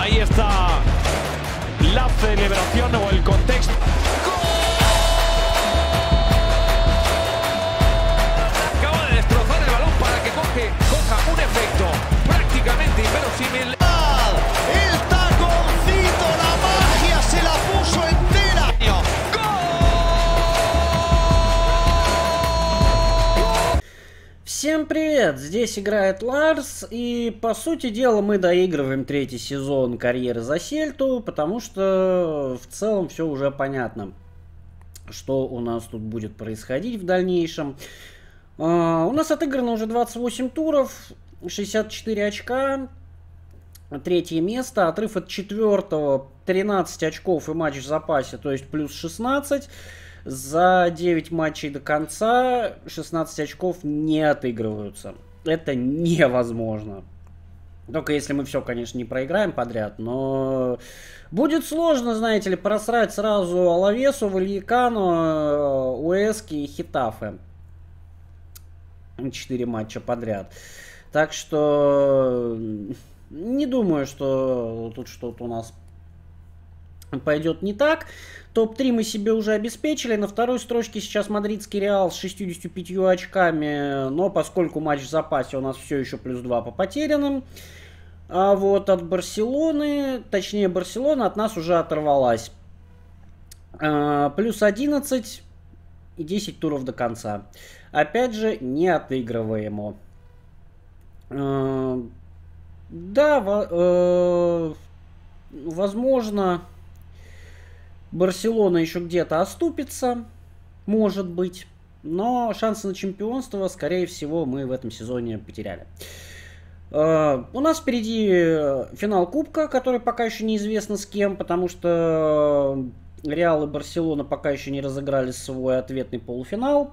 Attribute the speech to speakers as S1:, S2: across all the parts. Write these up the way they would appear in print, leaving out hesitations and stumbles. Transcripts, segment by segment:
S1: Ahí está la celebración o el contexto. Acaba de destrozar el balón para que coja un efecto prácticamente inverosímil.
S2: El taconcito, la magia se la puso entera.
S3: Всем привет! Здесь играет Ларс, и по сути дела мы доигрываем третий сезон карьеры за Сельту, потому что в целом все уже понятно, что у нас тут будет происходить в дальнейшем. У нас отыграно уже 28 туров, 64 очка, третье место, отрыв от четвертого 13 очков и матч в запасе, то есть плюс 16. За 9 матчей до конца 16 очков не отыгрываются. Это невозможно. Только если мы все, конечно, не проиграем подряд. Но будет сложно, знаете ли, просрать сразу Алавесу, Вальякану, Уэски и Хетафе. 4 матча подряд. Так что не думаю, что тут что-то у нас пойдет не так. Топ-3 мы себе уже обеспечили. На второй строчке сейчас мадридский Реал с 65 очками. Но поскольку матч в запасе, у нас все еще плюс 2 по потерянным. А вот от Барселоны, точнее Барселона от нас уже оторвалась. Плюс 11 и 10 туров до конца. Опять же, не отыгрываемо. Да, возможно, Барселона еще где-то оступится, может быть, но шансы на чемпионство, скорее всего, мы в этом сезоне потеряли. У нас впереди финал Кубка, который пока еще неизвестно с кем, потому что Реал и Барселона пока еще не разыграли свой ответный полуфинал.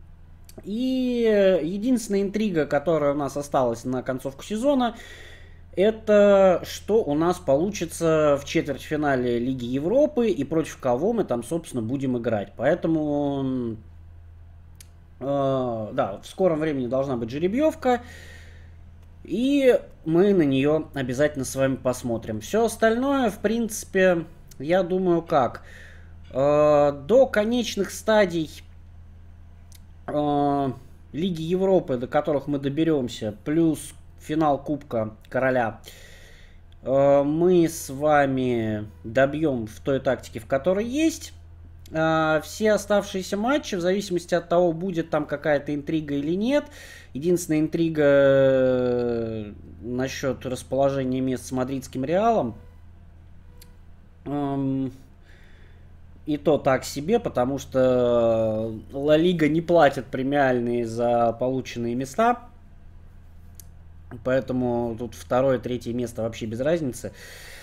S3: И единственная интрига, которая у нас осталась на концовку сезона, это что у нас получится в четвертьфинале Лиги Европы и против кого мы там, собственно, будем играть. Поэтому, да, в скором времени должна быть жеребьевка, и мы на нее обязательно с вами посмотрим. Все остальное, в принципе, я думаю, как. До конечных стадий Лиги Европы, до которых мы доберемся, плюс финал Кубка Короля, мы с вами добьем в той тактике, в которой есть. Все оставшиеся матчи, в зависимости от того, будет там какая-то интрига или нет. Единственная интрига насчет расположения мест с мадридским Реалом. И то так себе, потому что Ла Лига не платит премиальные за полученные места. Поэтому тут второе, третье место вообще без разницы.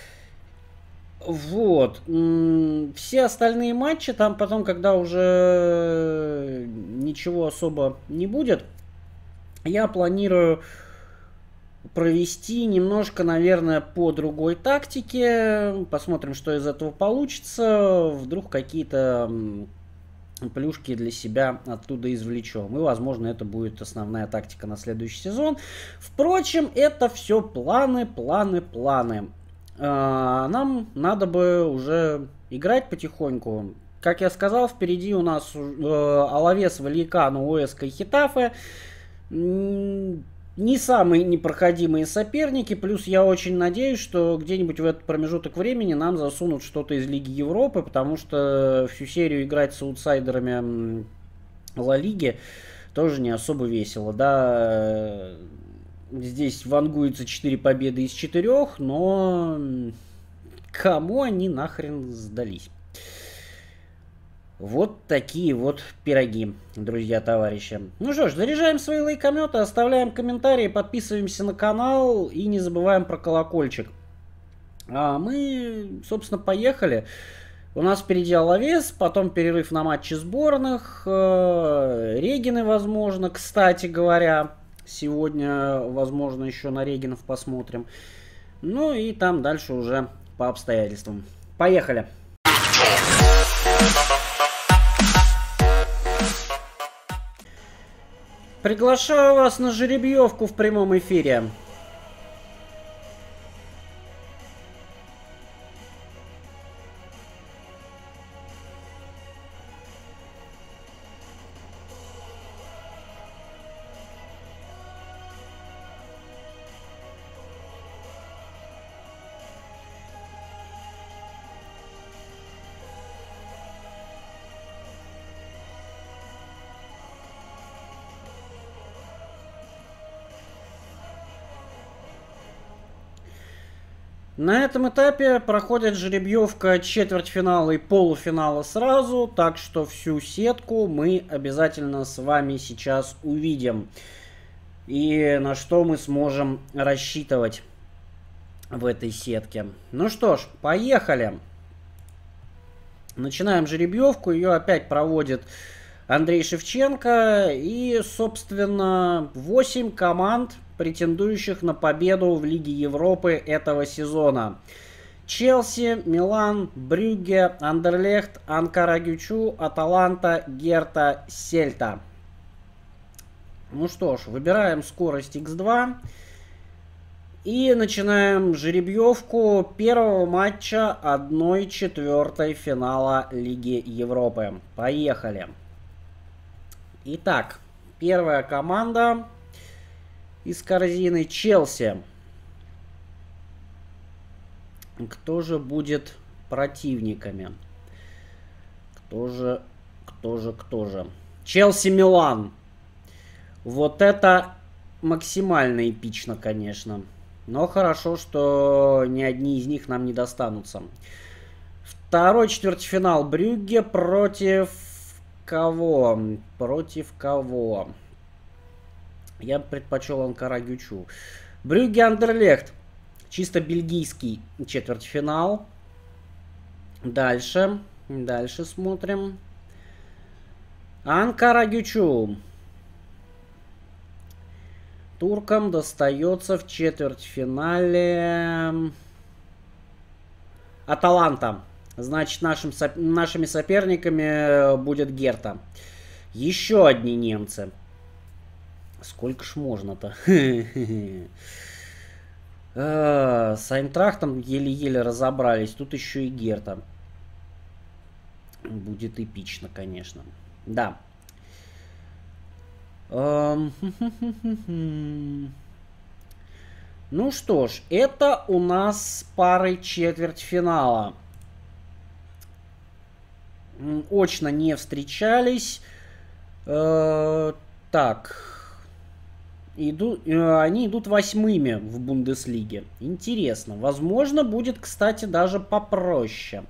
S3: Вот. Все остальные матчи, там потом, когда уже ничего особо не будет, я планирую провести немножко, наверное, по другой тактике. Посмотрим, что из этого получится. Вдруг какие-то плюшки для себя оттуда извлечем. И, возможно, это будет основная тактика на следующий сезон. Впрочем, это все планы, планы, планы. Нам надо бы уже играть потихоньку. Как я сказал, впереди у нас Алавес, Вальякану, Уэска и Хетафе. Не самые непроходимые соперники. Плюс я очень надеюсь, что где-нибудь в этот промежуток времени нам засунут что-то из Лиги Европы, потому что всю серию играть с аутсайдерами Ла Лиги тоже не особо весело. Да, здесь вангуется 4 победы из 4, но кому они нахрен сдались? Вот такие вот пироги, друзья, товарищи. Ну что ж, заряжаем свои лайкометы, оставляем комментарии, подписываемся на канал и не забываем про колокольчик. А мы, собственно, поехали. У нас впереди Алавес, потом перерыв на матчи сборных, Регины, возможно, кстати говоря. Сегодня, возможно, еще на Регинов посмотрим. Ну и там дальше уже по обстоятельствам. Поехали! Приглашаю вас на жеребьевку в прямом эфире. На этом этапе проходит жеребьевка четвертьфинала и полуфинала сразу, так что всю сетку мы обязательно с вами сейчас увидим. И на что мы сможем рассчитывать в этой сетке. Ну что ж, поехали. Начинаем жеребьевку, ее опять проводит Андрей Шевченко. И, собственно, 8 команд, претендующих на победу в Лиге Европы этого сезона. Челси, Милан, Брюгге, Андерлехт, Анкара-Гючу, Аталанта, Герта, Сельта. Ну что ж, выбираем скорость X2. И начинаем жеребьевку первого матча 1/4 финала Лиги Европы. Поехали. Итак, первая команда из корзины Челси. Кто же будет противниками? Кто же? Челси-Милан. Вот это максимально эпично, конечно. Но хорошо, что ни одни из них нам не достанутся. Второй четвертьфинал Брюгге против кого? Я предпочел Анкара-Гючу. Брюгге-Андерлехт. Чисто бельгийский четвертьфинал. Дальше смотрим. Анкара-Гючу. Туркам достается в четвертьфинале Аталанта. Значит, нашими соперниками будет Герта. Еще одни немцы. Сколько ж можно-то? С Айнтрахтом еле-еле разобрались. Тут еще и Герта. Будет эпично, конечно. Да. Ну что ж, это у нас пары четвертьфинала. Очно не встречались. Так. Они идут 8-ми в Бундеслиге. Интересно. Возможно, будет, кстати, даже попроще,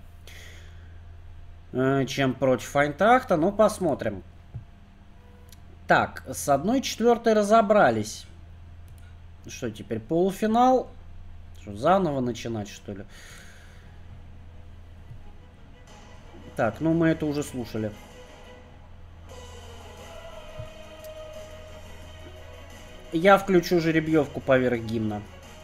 S3: чем против Айнтрахта. Но посмотрим. Так, с 1/4 разобрались. Что теперь, полуфинал? Что, заново начинать, что ли? Так, ну мы это уже слушали. Я включу жеребьевку поверх гимна.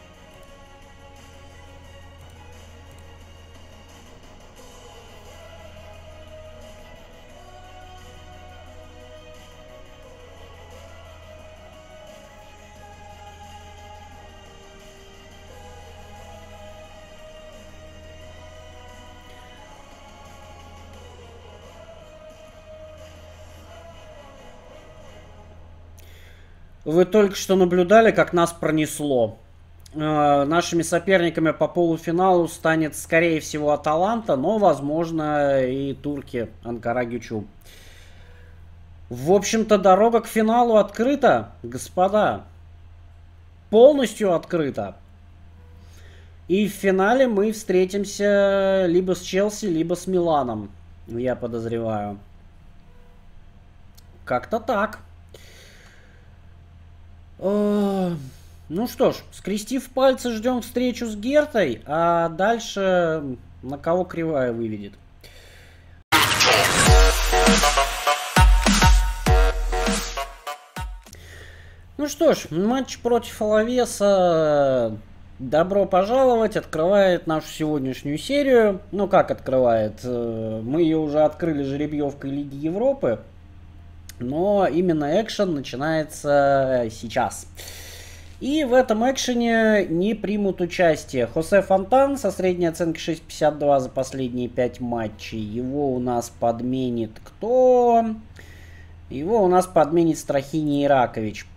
S3: Вы только что наблюдали, как нас пронесло. Нашими соперниками по полуфиналу станет, скорее всего, Аталанта, но, возможно, и турки Анкара-Гючу. В общем-то, дорога к финалу открыта, господа. Полностью открыта. И в финале мы встретимся либо с Челси, либо с Миланом, я подозреваю. Как-то так. Ну что ж, скрестив пальцы, ждем встречу с Гертой, а дальше на кого кривая выведет. Ну что ж, матч против Алавеса, добро пожаловать, открывает нашу сегодняшнюю серию. Ну как открывает? Мы ее уже открыли жеребьевкой Лиги Европы. Но именно экшен начинается сейчас. И в этом экшене не примут участие Хосе Фонтан со средней оценкой 6.52 за последние 5 матчей. Его у нас подменит кто? Его у нас подменит Страхини Иракович.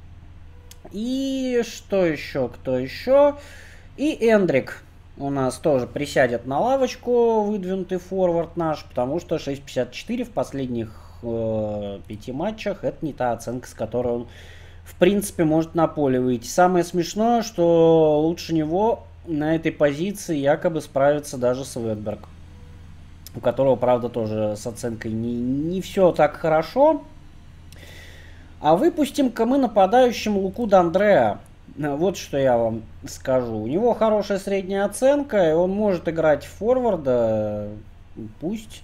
S3: И что еще? Кто еще? И Эндрик у нас тоже присядет на лавочку, выдвинутый форвард наш, потому что 6.54 в последних 5 матчах это не та оценка, с которой он в принципе может на поле выйти. Самое смешное, что лучше него на этой позиции якобы справится даже Светберг, у которого, правда, тоже с оценкой не все так хорошо. А выпустим-ка мы нападающим Луку Д'Андреа. Вот что я вам скажу. У него хорошая средняя оценка, и он может играть форварда. Пусть.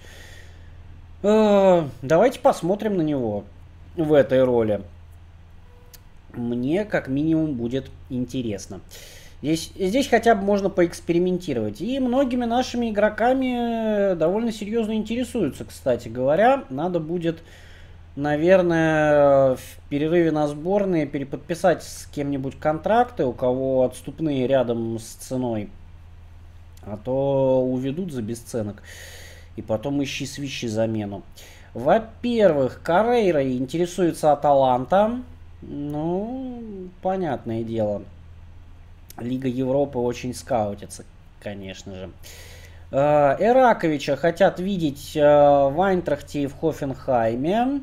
S3: Давайте посмотрим на него в этой роли. Мне как минимум будет интересно. Здесь хотя бы можно поэкспериментировать. И многими нашими игроками довольно серьезно интересуются, кстати говоря. Надо будет, наверное, в перерыве на сборные переподписать с кем-нибудь контракты, у кого отступные рядом с ценой. А то уведут за бесценок. И потом ищи-свищи замену. Во-первых, Каррейра интересуется Аталанта. Ну, понятное дело. Лига Европы очень скаутится, конечно же. Эраковича хотят видеть в Айнтрахте и в Хофенхайме.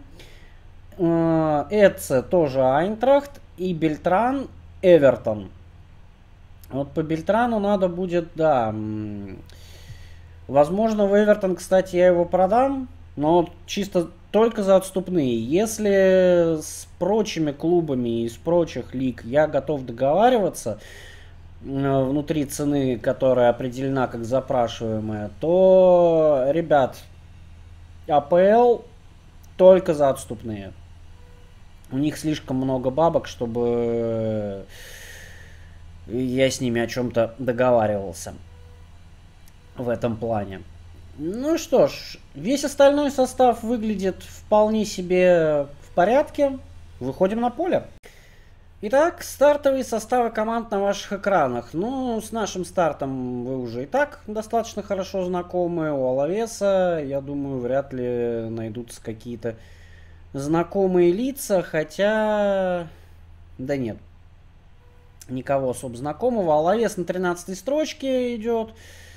S3: Эдце тоже Айнтрахт. И Бельтран Эвертон. Вот по Бельтрану надо будет, да. Возможно, в Эвертон, кстати, я его продам. Но чисто только за отступные. Если с прочими клубами из прочих лиг я готов договариваться внутри цены, которая определена как запрашиваемая, то, ребят, АПЛ только за отступные. У них слишком много бабок, чтобы я с ними о чем-то договаривался в этом плане. Ну что ж, весь остальной состав выглядит вполне себе в порядке. Выходим на поле. Итак, стартовые составы команд на ваших экранах. Ну, с нашим стартом вы уже и так достаточно хорошо знакомы. У Алавеса, я думаю, вряд ли найдутся какие-то знакомые лица. Хотя, да нет, никого особо знакомого. Алавес на 13-й строчке идет.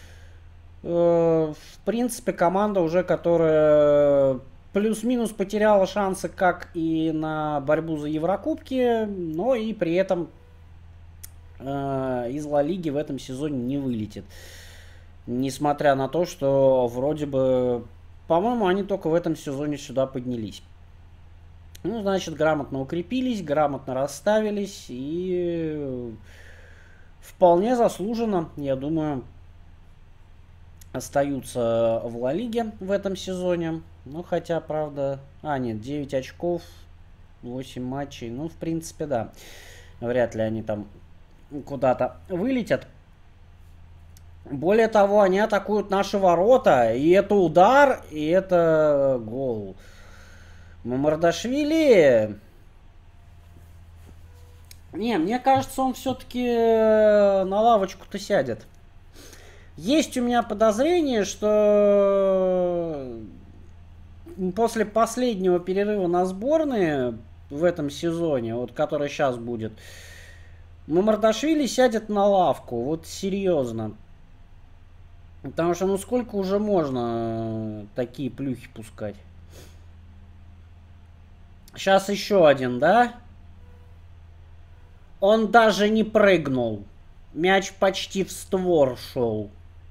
S3: В принципе, команда уже, которая плюс-минус потеряла шансы как и на борьбу за Еврокубки, но и при этом из Ла Лиги в этом сезоне не вылетит. Несмотря на то, что вроде бы, по-моему, они только в этом сезоне сюда поднялись. Ну, значит, грамотно укрепились, грамотно расставились и вполне заслуженно, я думаю, остаются в Ла Лиге в этом сезоне. Ну, хотя, правда... нет, 9 очков, 8 матчей. Ну, в принципе, да. Вряд ли они там куда-то вылетят. Более того, они атакуют наши ворота. И это удар, и это гол. Мамардашвили... Не, мне кажется, он все-таки на лавочку-то сядет. Есть у меня подозрение, что после последнего перерыва на сборные в этом сезоне, вот который сейчас будет, Мамардашвили сядет на лавку. Вот серьезно. Потому что ну сколько уже можно такие плюхи пускать? Сейчас еще один, да? Он даже не прыгнул. Мяч почти в створ шел.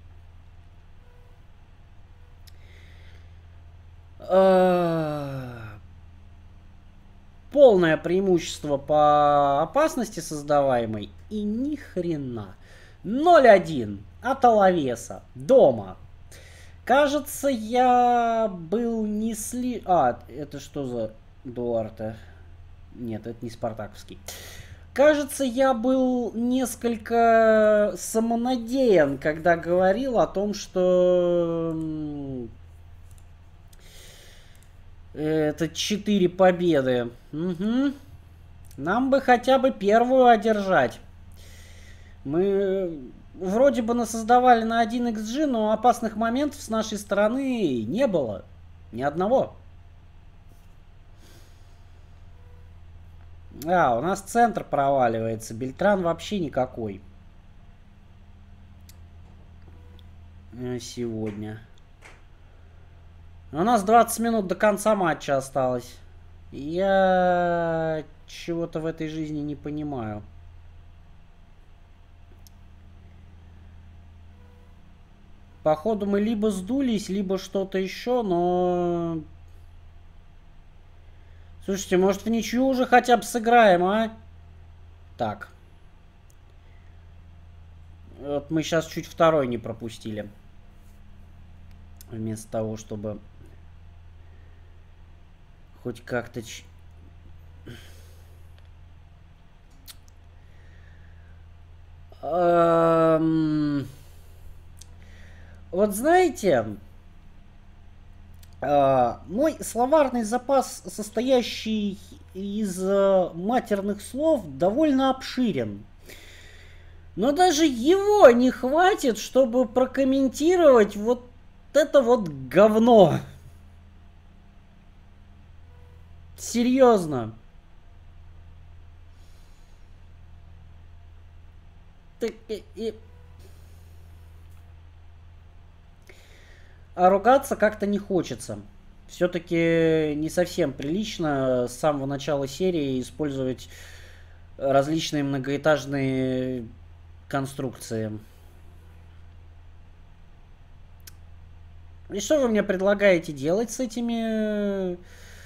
S3: Полное преимущество по опасности создаваемой. И ни хрена. 0-1 от Алавеса. Дома. Кажется, я был не это что за Дуарте? Нет, это не спартаковский. Кажется, я был несколько самонадеян, когда говорил о том, что это 4 победы. Угу. Нам бы хотя бы первую одержать. Мы вроде бы насоздавали на 1 XG, но опасных моментов с нашей стороны не было. Ни одного. У нас центр проваливается. Бельтран вообще никакой. Сегодня. У нас 20 минут до конца матча осталось. Я чего-то в этой жизни не понимаю. Походу мы либо сдулись, либо что-то еще, но... Слушайте, может в ничью уже хотя бы сыграем, а? Так. Вот мы сейчас чуть второй не пропустили. Вместо того, чтобы хоть как-то... Вот знаете, мой словарный запас, состоящий из матерных слов, довольно обширен. Но даже его не хватит, чтобы прокомментировать вот это вот говно. Серьезно. А ругаться как-то не хочется. Все-таки не совсем прилично с самого начала серии использовать различные многоэтажные конструкции. И что вы мне предлагаете делать с этими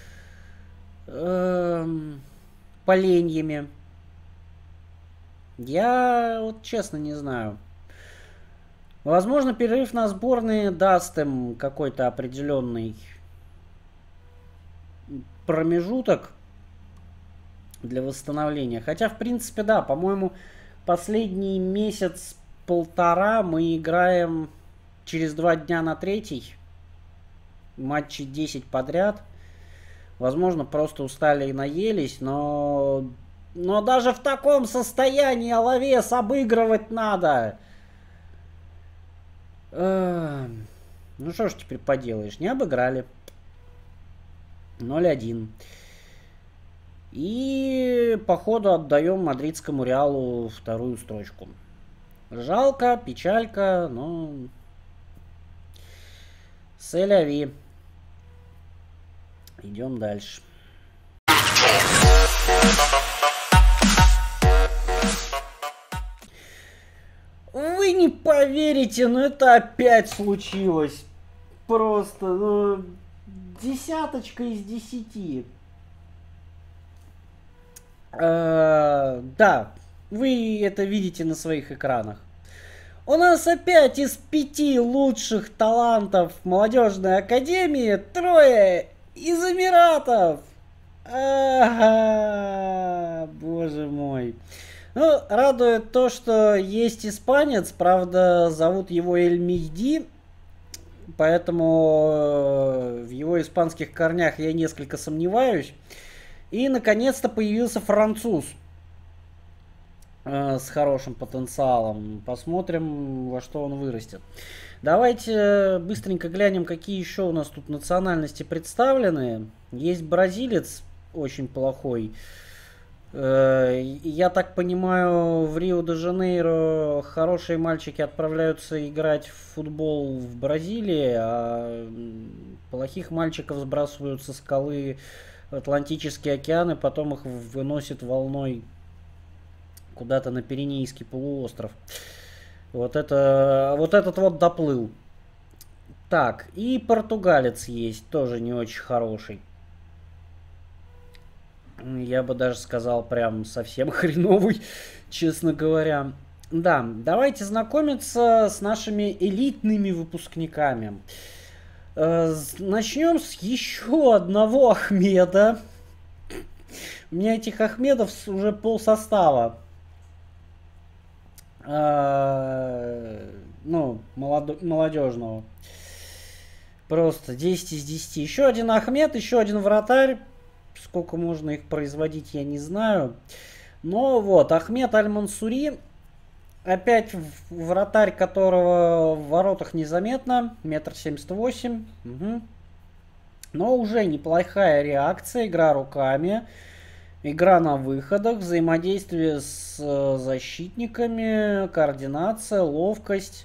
S3: поленьями? Я вот честно не знаю. Возможно, перерыв на сборные даст им какой-то определенный промежуток для восстановления. Хотя, в принципе, да, по-моему, последний месяц-полтора мы играем через 2 дня на третий. Матчи 10 подряд. Возможно, просто устали и наелись, но даже в таком состоянии Алавес обыгрывать надо. Ну что ж теперь поделаешь, не обыграли. 0-1. И походу отдаем мадридскому Реалу вторую строчку. Жалко, печалька, но... Сель-ави. Идем дальше. Вы не поверите, но это опять случилось. Просто, ну, 10 из 10. Да, вы это видите на своих экранах. У нас опять из 5 лучших талантов молодежной академии 3 из Эмиратов. Боже мой. Ну, радует то, что есть испанец, правда, зовут его Эль-Мехди, поэтому в его испанских корнях я несколько сомневаюсь. И, наконец-то, появился француз с хорошим потенциалом. Посмотрим, во что он вырастет. Давайте быстренько глянем, какие еще у нас тут национальности представлены. Есть бразилец, очень плохой. Я так понимаю, в Рио-де-Жанейро хорошие мальчики отправляются играть в футбол в Бразилии, а плохих мальчиков сбрасывают со скалы в Атлантический океан и потом их выносит волной куда-то на Пиренейский полуостров. Вот этот вот доплыл. Так, и португалец есть, тоже не очень хороший. Я бы даже сказал, прям совсем хреновый, честно говоря. Да, давайте знакомиться с нашими элитными выпускниками. Начнем с еще одного Ахмеда. У меня этих Ахмедов уже полсостава. Ну, молодежного. Просто 10 из 10. Еще один Ахмед, еще один вратарь. Сколько можно их производить, я не знаю. Но вот, Ахмед Аль-Мансури. Опять вратарь, которого в воротах незаметно. 1,78 м. Угу. Но уже неплохая реакция. Игра руками. Игра на выходах. Взаимодействие с защитниками. Координация, ловкость.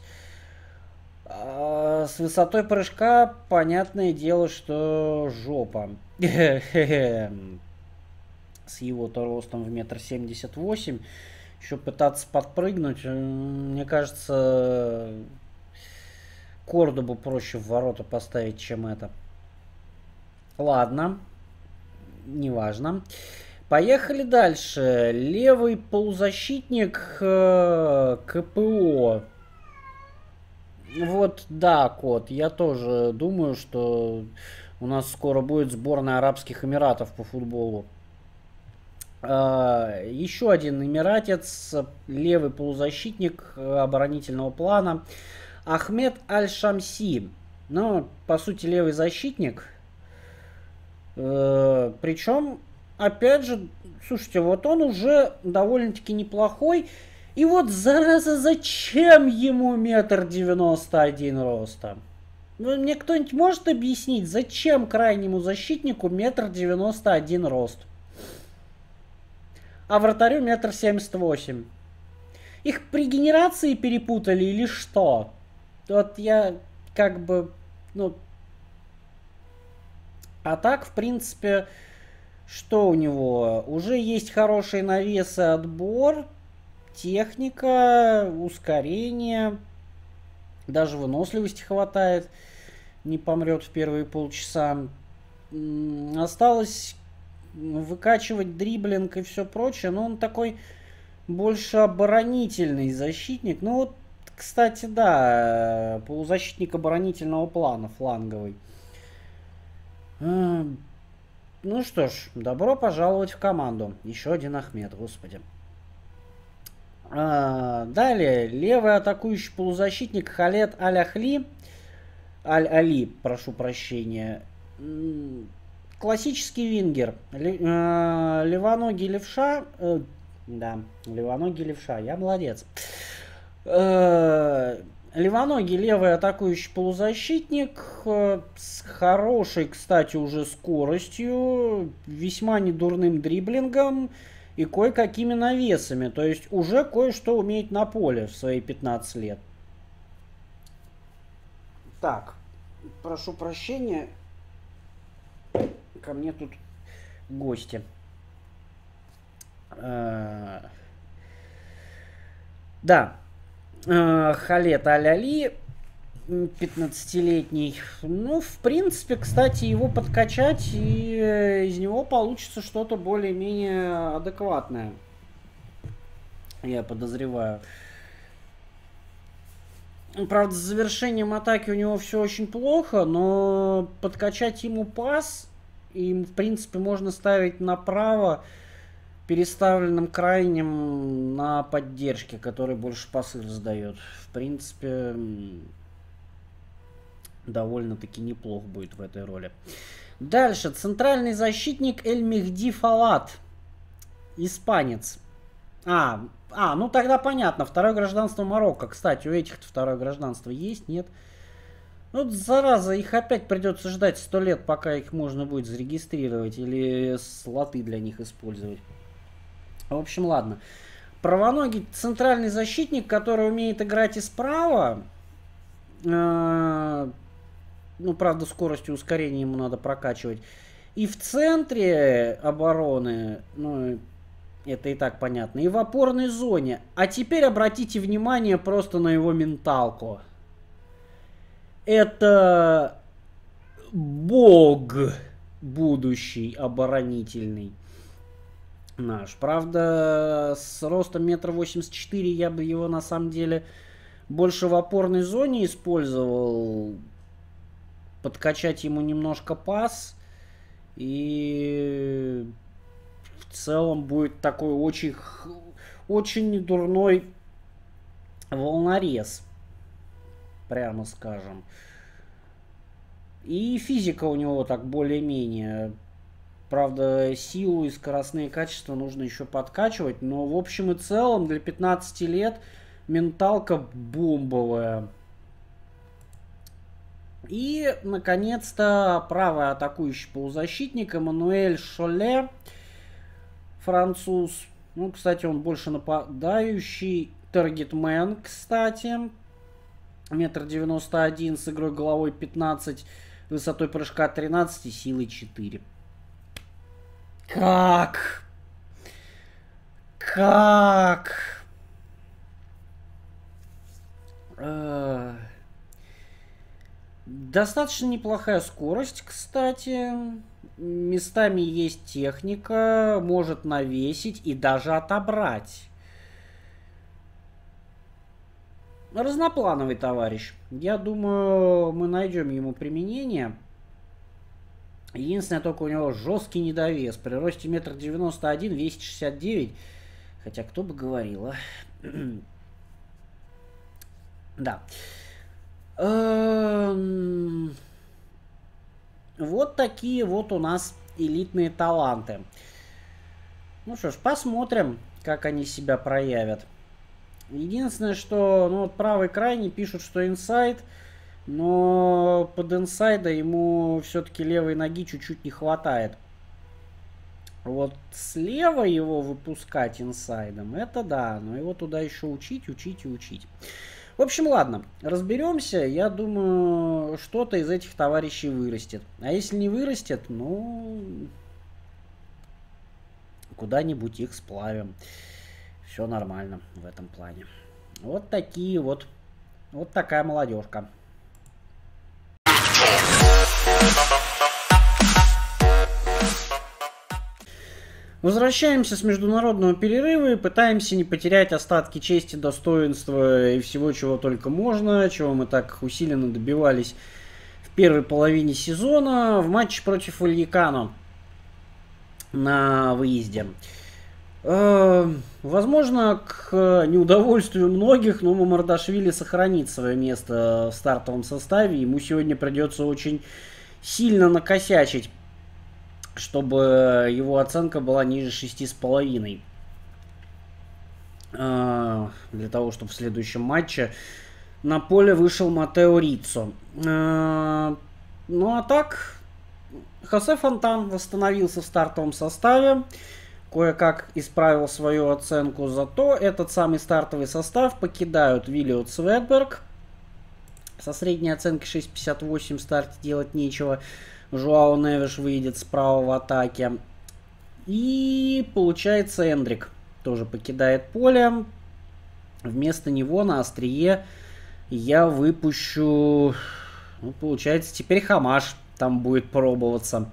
S3: С высотой прыжка, понятное дело, что жопа. С его-то ростом в 1,78 м. Еще пытаться подпрыгнуть, мне кажется, Кордобу проще в ворота поставить, чем это. Ладно. Неважно. Поехали дальше. Левый полузащитник КПО. Вот, да, Кот, я тоже думаю, что у нас скоро будет сборная Арабских Эмиратов по футболу. Еще один эмиратец, левый полузащитник оборонительного плана, Ахмед Аль-Шамси. Ну, по сути, левый защитник. Причем, опять же, слушайте, вот он уже довольно-таки неплохой. И вот, зараза, зачем ему 1,91 м роста? Ну, мне кто-нибудь может объяснить, зачем крайнему защитнику 1,91 м рост? А вратарю 1,78 м. Их при генерации перепутали или что? Вот я как бы, ну... А так, в принципе, что у него? Уже есть хорошие навесы, отбор, техника, ускорение. Даже выносливости хватает. Не помрет в первые полчаса. Осталось выкачивать дриблинг и все прочее. Но он такой больше оборонительный защитник. Ну вот, кстати, да, полузащитник оборонительного плана, фланговый. Ну что ж, добро пожаловать в команду. Еще один Ахмед, господи. Далее, левый атакующий полузащитник Халед Аль-Ахли. Аль-Али, прошу прощения. Классический вингер. Левоногий левша. Да, левоногий левша. Я молодец. Левоногий левый атакующий полузащитник. С хорошей, кстати, уже скоростью. Весьма недурным дриблингом. И кое-какими навесами. То есть уже кое-что умеет на поле в свои 15 лет. Так, прошу прощения. Ко мне тут гости. Да. Халед Аль-Али, 15-летний. Ну, в принципе, кстати, его подкачать, и из него получится что-то более-менее адекватное. Я подозреваю. Правда, с завершением атаки у него все очень плохо, но подкачать ему пас, и, в принципе, можно ставить направо переставленным крайним на поддержке, который больше пасы раздает. В принципе, довольно-таки неплох будет в этой роли. Дальше. Центральный защитник Эль-Мехди Фалат. Испанец. Ну тогда понятно. Второе гражданство Марокко. Кстати, у этих-то второе гражданство есть? Нет? Вот зараза, их опять придется ждать 100 лет, пока их можно будет зарегистрировать или слоты для них использовать. В общем, ладно. Правоногий центральный защитник, который умеет играть и справа. Ну, правда, скорость и ускорение ему надо прокачивать. И в центре обороны, ну, это и так понятно, и в опорной зоне. А теперь обратите внимание просто на его менталку. Это бог будущий оборонительный наш. Правда, с ростом 1,84 м я бы его на самом деле больше в опорной зоне использовал. Подкачать ему немножко пас. И в целом будет такой очень дурной волнорез. Прямо скажем. И физика у него так более-менее. Правда, силу и скоростные качества нужно еще подкачивать. Но в общем и целом для 15 лет менталка бомбовая. И, наконец-то, правый атакующий полузащитник Эммануэль Шоле. Француз. Ну, кстати, он больше нападающий. Таргетмен, кстати. 1,91 м с игрой головой 15. Высотой прыжка 13 и силой 4. Как? Достаточно неплохая скорость, кстати. Местами есть техника, может навесить и даже отобрать. Разноплановый товарищ. Я думаю, мы найдем ему применение. Единственное, только у него жесткий недовес. При росте 1,91 м, весит 69. Хотя, кто бы говорил, а? Да. Вот такие вот у нас элитные таланты. Ну что ж, посмотрим, как они себя проявят. Единственное, что ну, вот правый крайний пишут, что инсайд, но под инсайда ему все-таки левой ноги чуть-чуть не хватает. Вот слева его выпускать инсайдом, это да, но его туда еще учить, учить и учить. В общем, ладно, разберемся. Я думаю, что-то из этих товарищей вырастет. А если не вырастет, ну, куда-нибудь их сплавим. Все нормально в этом плане. Вот такие вот. Вот такая молодежка. Возвращаемся с международного перерыва и пытаемся не потерять остатки чести, достоинства и всего, чего только можно, чего мы так усиленно добивались в первой половине сезона в матче против Вальякано на выезде. Возможно, к неудовольствию многих, но Мамардашвили сохранит свое место в стартовом составе. Ему сегодня придется очень сильно накосячить, чтобы его оценка была ниже 6,5. Для того, чтобы в следующем матче на поле вышел Матео Риццо. Ну а так, Хосе Фонтан восстановился в стартовом составе. Кое-как исправил свою оценку. Зато этот самый стартовый состав покидают Виллиот Светберг. Со средней оценкой 6,58 в старте делать нечего. Жуао Невиш выйдет справа в атаке. И получается Эндрик тоже покидает поле. Вместо него на острие я выпущу... Ну, получается, теперь Хамаш там будет пробоваться.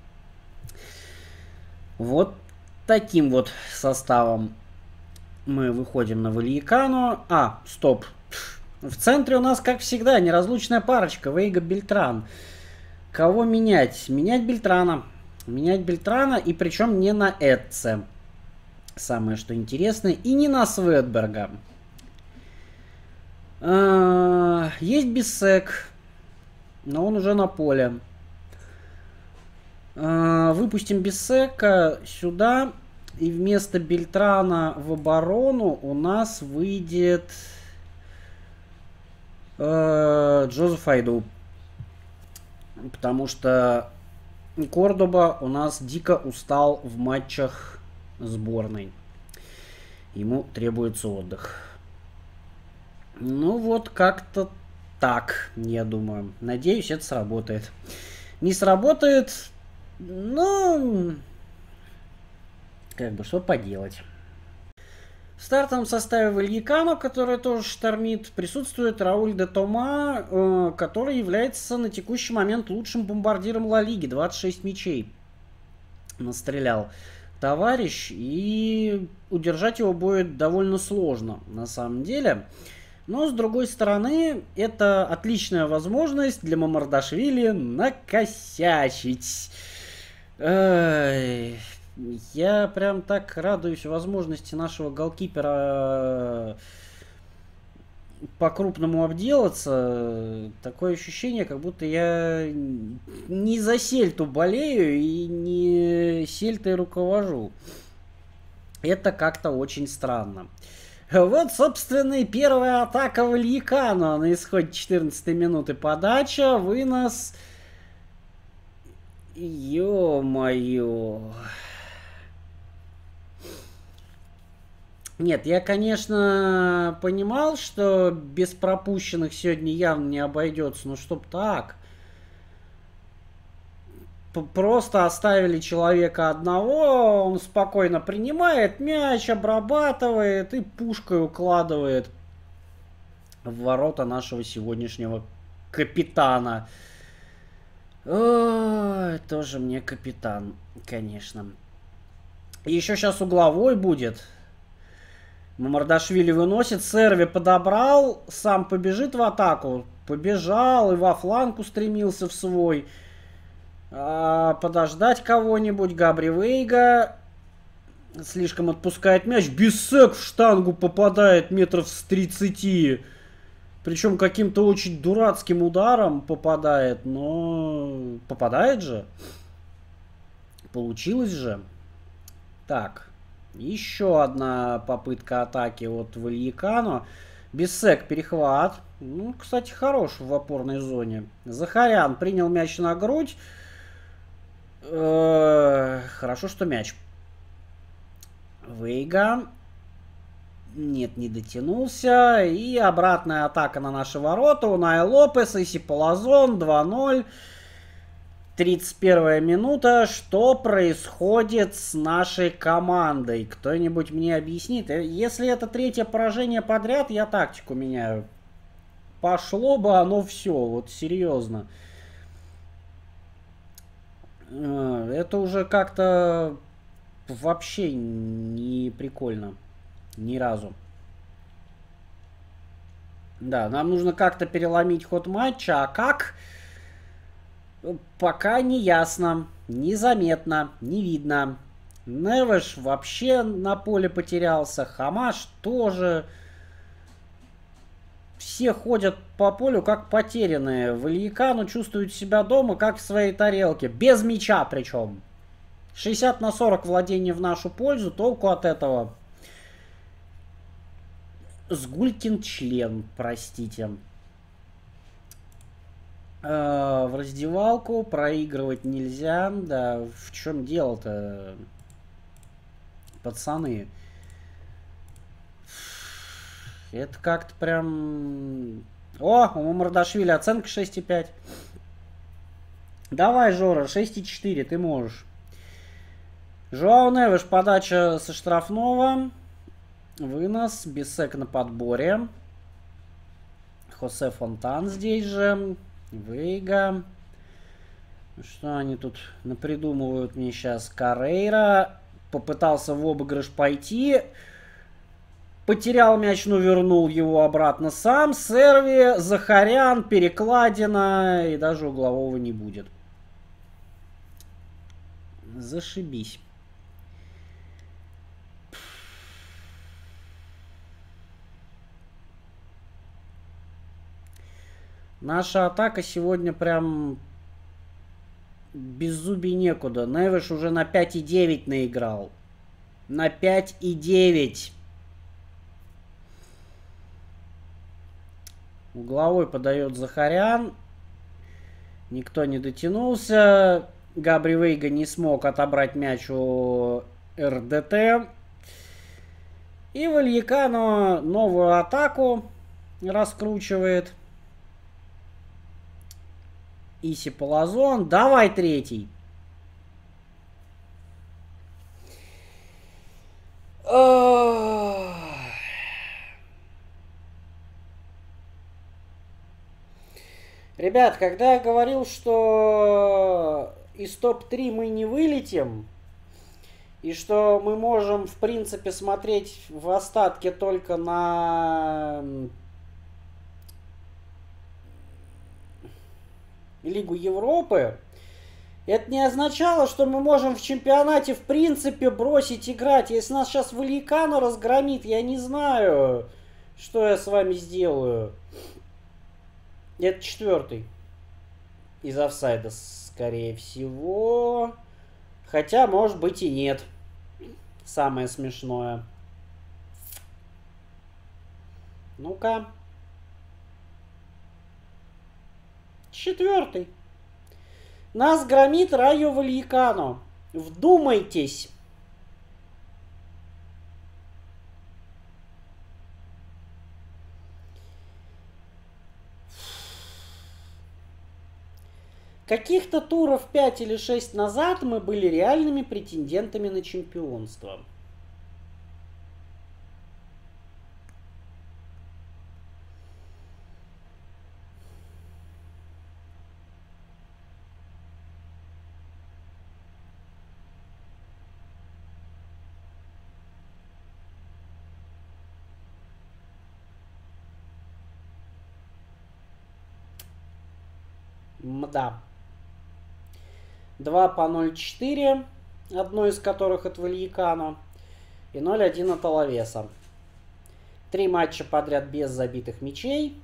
S3: Вот таким вот составом мы выходим на Вальякано. Стоп. В центре у нас, как всегда, неразлучная парочка. Вейга Бельтран. Кого менять? Менять Бельтрана. Менять Бельтрана, и причем не на Эдце. Самое что интересное. И не на Светберга. Есть Бисек. Но он уже на поле. Выпустим Бисека сюда. И вместо Бельтрана в оборону у нас выйдет Джозеф Айду. Потому что Кордоба у нас дико устал в матчах сборной. Ему требуется отдых. Ну вот как-то так, я думаю. Надеюсь, это сработает. Не сработает, ну, как бы, что поделать. В стартовом составе Вальякано, который тоже штормит, присутствует Рауль де Тома, который является на текущий момент лучшим бомбардиром Ла Лиги. 26 мячей настрелял товарищ, и удержать его будет довольно сложно на самом деле. Но с другой стороны, это отличная возможность для Мамардашвили накосячить. Я прям так радуюсь возможности нашего голкипера по-крупному обделаться. Такое ощущение, как будто я не за Сельту болею и не Сельтой руковожу. Это как-то очень странно. Вот, собственно, и первая атака Вальякано на исходе 14-й минуты. Подача, вынос. Ё-моё. Нет, я, конечно, понимал, что без пропущенных сегодня явно не обойдется, но чтоб так. Просто оставили человека одного, он спокойно принимает мяч, обрабатывает и пушкой укладывает в ворота нашего сегодняшнего капитана. Ой, тоже мне капитан, конечно. Еще сейчас угловой будет. Мамардашвили выносит, Серви подобрал, сам побежит в атаку. Побежал и во фланг устремился в свой. Подождать кого-нибудь. Габри Вейга слишком отпускает мяч. Бисек в штангу попадает метров с 30. Причем каким-то очень дурацким ударом попадает. Но попадает же. Получилось же. Так. Еще одна попытка атаки от Вальякано. Бисек перехват. Ну, кстати, хорош в опорной зоне. Захарян принял мяч на грудь. Хорошо, что мяч. Вейга. Нет, не дотянулся. И обратная атака на наши ворота. Унай Лопес, Иси Палазон, 2-0. 31 минута. Что происходит с нашей командой? Кто-нибудь мне объяснит? Если это третье поражение подряд, я тактику меняю. Пошло бы оно все, вот серьезно. Это уже как-то вообще не прикольно. Ни разу. Да, нам нужно как-то переломить ход матча. А как? Пока не ясно, незаметно, не видно. Невеш вообще на поле потерялся. Хамаш тоже. Все ходят по полю как потерянные. Вальякано чувствует себя дома как в своей тарелке. Без мяча причем. 60/40 владение в нашу пользу. Толку от этого. Сгулькин член, простите. В раздевалку проигрывать нельзя. Да, в чем дело-то, пацаны? Это как-то прям... О, у Мамардашвили оценка 6,5. Давай, Жора, 6,4, ты можешь. Жоау Невеш, подача со штрафного. Вынос, Бисек на подборе. Хосе Фонтан здесь же. Вейга. Что они тут напридумывают мне сейчас? Карейра попытался в обыгрыш пойти. Потерял мяч, но вернул его обратно сам. Серви, Захарян, перекладина. И даже углового не будет. Зашибись. Наша атака сегодня прям без зубий некуда. Невиш уже на 5,9 наиграл. На 5,9. Угловой подает Захарян. Никто не дотянулся. Габри Вейга не смог отобрать мяч у РДТ. И Вальякано новую атаку раскручивает. Иси Палазон. Давай третий. Ребят, когда я говорил, что из топ-3 мы не вылетим, и что мы можем, в принципе, смотреть в остатке только на Лигу Европы, это не означало, что мы можем в чемпионате, в принципе, бросить играть. Если нас сейчас Вальякано разгромит, я не знаю, что я с вами сделаю. Это 4-й. Из офсайда, скорее всего. Хотя, может быть, и нет. Самое смешное. Ну-ка. 4-й. Нас громит Райо Вальякано. Вдумайтесь. Каких-то туров 5 или 6 назад мы были реальными претендентами на чемпионство. Да. 2 по 0,4, одно из которых от Вальякано, и 0-1 от Алавеса. 3 матча подряд без забитых мячей.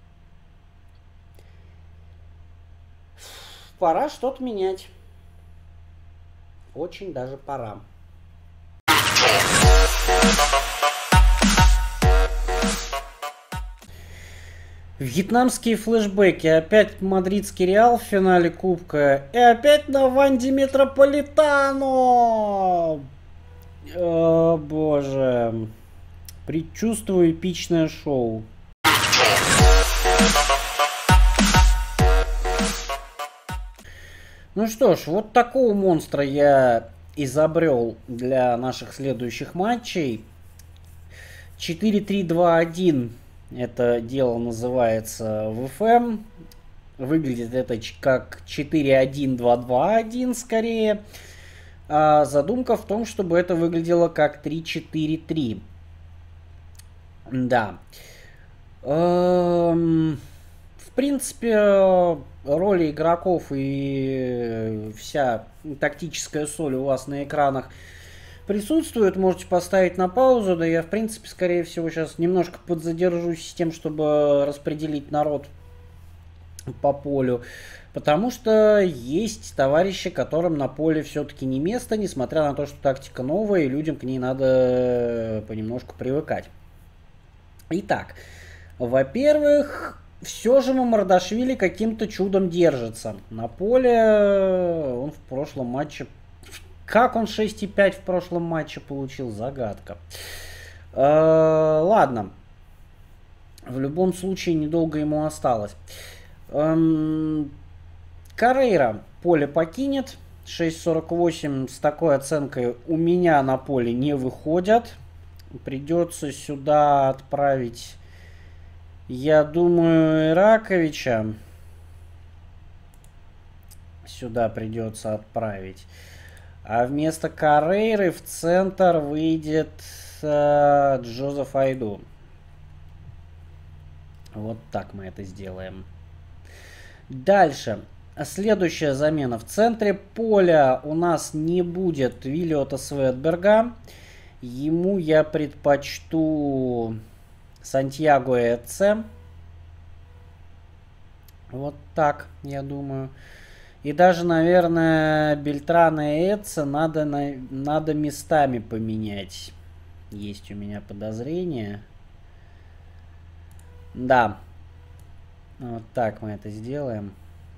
S3: Пора что-то менять. Очень даже пора. Вьетнамские флешбеки. Опять мадридский Реал в финале Кубка. И опять на Ванди Метрополитано. О, боже. Предчувствую эпичное шоу. Ну что ж, вот такого монстра я изобрел для наших следующих матчей. 4-3-2-1 это дело называется в ФМ. Выглядит это как 4-1-2-2-1 скорее. А задумка в том, чтобы это выглядело как 3-4-3. Да. В принципе, роли игроков и вся тактическая соль у вас на экранах присутствует. Можете поставить на паузу. Да я, в принципе, скорее всего, сейчас немножко подзадержусь с тем, чтобы распределить народ по полю. Потому что есть товарищи, которым на поле все-таки не место, несмотря на то, что тактика новая, и людям к ней надо понемножку привыкать. Итак, во-первых, все же Мамардашвили каким-то чудом держится. На поле он в прошлом матче... Как он 6,5 в прошлом матче получил? Загадка. Ладно. В любом случае, недолго ему осталось. Карейра поле покинет. 6,48 с такой оценкой у меня на поле не выходят. Придется сюда отправить, я думаю, Ираковича. Сюда придется отправить. А вместо Карейры в центр выйдет Джозеф Айду. Вот так мы это сделаем. Дальше. Следующая замена. В центре поля у нас не будет Виллиота Светберга. Ему я предпочту Сантьяго Эце. Вот так, я думаю. И даже, наверное, Бельтрана и Эце надо местами поменять. Есть у меня подозрение. Да. Вот так мы это сделаем.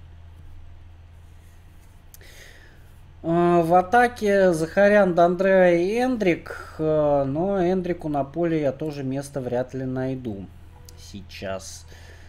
S3: В атаке Захарян, Дондреа и Эндрик. Но Эндрику на поле я тоже место вряд ли найду сейчас.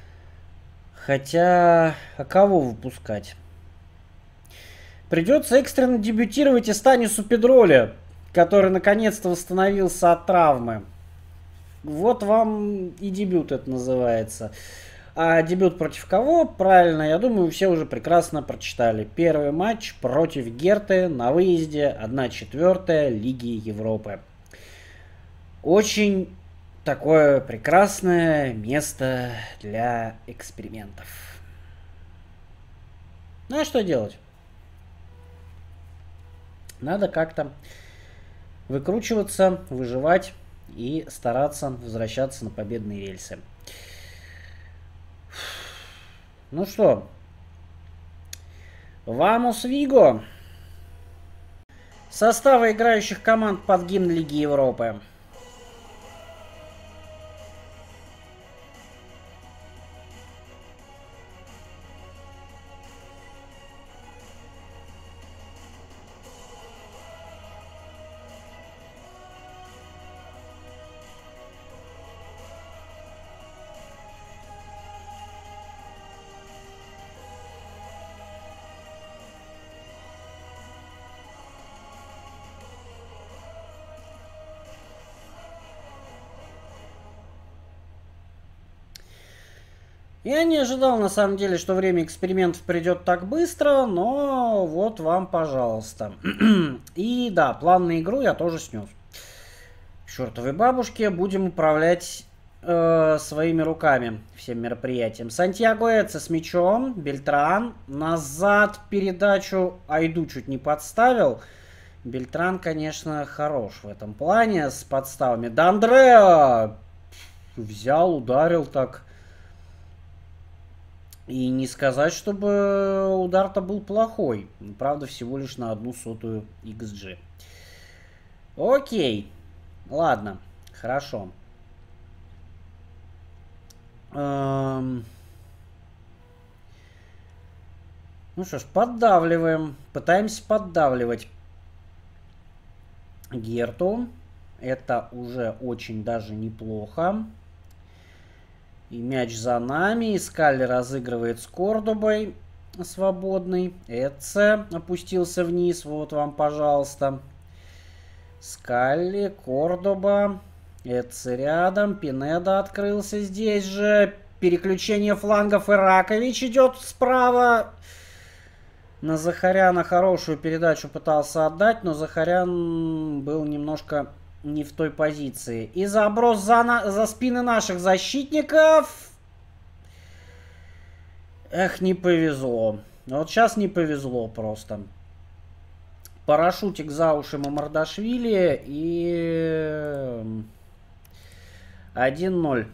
S3: Хотя, а кого выпускать? Придется экстренно дебютировать Эстанису Педроле, который наконец-то восстановился от травмы. Вот вам и дебют это называется. А дебют против кого? Правильно, я думаю, все уже прекрасно прочитали. Первый матч против Герты на выезде 1/4 Лиги Европы. Очень такое прекрасное место для экспериментов. Ну а что делать? Надо как-то выкручиваться, выживать и стараться возвращаться на победные рельсы. Ну что, Вамос Виго. Составы играющих команд под гимн Лиги Европы. Я не ожидал, на самом деле, что время экспериментов придет так быстро, но вот вам, пожалуйста. И да, план на игру я тоже снес. К чертовой бабушке будем управлять своими руками всем мероприятием. Сантьяго Эце с мячом. Бельтран. Назад передачу. Айду чуть не подставил. Бельтран, конечно, хорош в этом плане с подставами. Д'Андре взял, ударил так. И не сказать, чтобы удар-то был плохой. Правда, всего лишь на 1/100 XG. Окей. Ладно. Хорошо. Ну что ж, поддавливаем. Пытаемся поддавливать Герту. Это уже очень даже неплохо. И мяч за нами. Скалли разыгрывает с Кордобой свободный. Эце опустился вниз. Вот вам, пожалуйста. Скалли, Кордоба. Эце рядом. Пинеда открылся здесь же. Переключение флангов. Иракович идет справа. На Захаряна хорошую передачу пытался отдать, но Захарян был немножко не в той позиции. И заброс за спины наших защитников. Эх, не повезло. Вот сейчас не повезло просто. Парашютик за уши Мамардашвили и 1-0.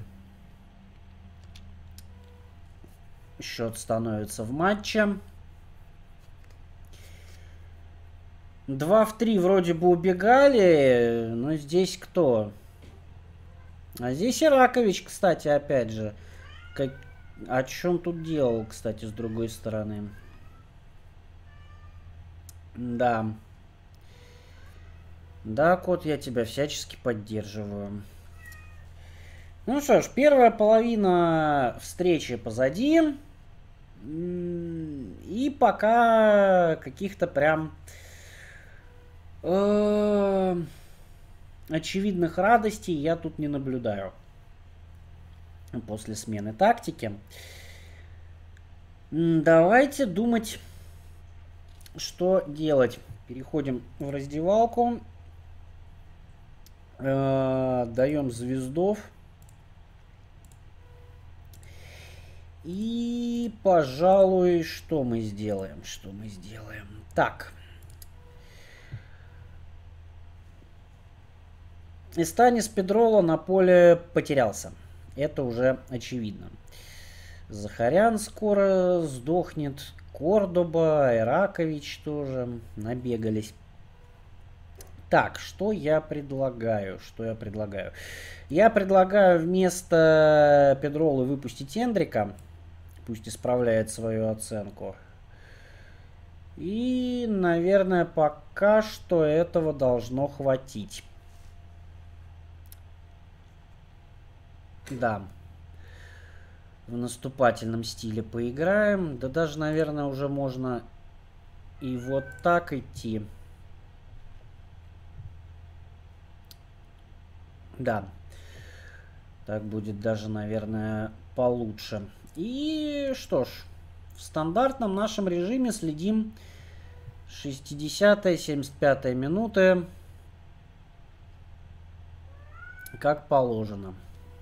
S3: Счет становится в матче. 2-3 вроде бы убегали, но здесь кто? А здесь Иракович, кстати, опять же. О чем тут делал, кстати, с другой стороны? Да. Да, кот, я тебя всячески поддерживаю. Ну что ж, первая половина встречи позади. И пока каких-то прям очевидных радостей я тут не наблюдаю. После смены тактики. Давайте думать, что делать. Переходим в раздевалку. Даем звездов. И, пожалуй, что мы сделаем? Так. Эстанис Педроло на поле потерялся. Это уже очевидно. Захарян скоро сдохнет. Кордоба, Иракович тоже набегались. Так, что я предлагаю? Я предлагаю вместо Педролы выпустить Эндрика. Пусть исправляет свою оценку. И, наверное, пока что этого должно хватить. Да. В наступательном стиле поиграем. Да даже, наверное, уже можно и вот так идти. Да. Так будет даже, наверное, получше. И что ж, в стандартном нашем режиме следим 60-я, 75-я минуты. Как положено.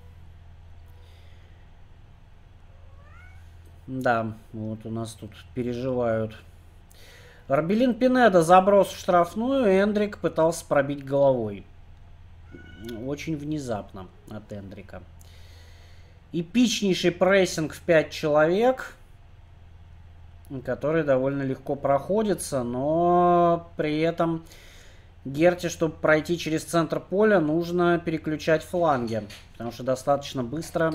S3: Да, вот у нас тут переживают. Арбелин Пинеда заброс в штрафную. Эндрик пытался пробить головой. Очень внезапно от Эндрика. Эпичнейший прессинг в 5 человек. Который довольно легко проходится. Но при этом Герте, чтобы пройти через центр поля, нужно переключать фланги. Потому что достаточно быстро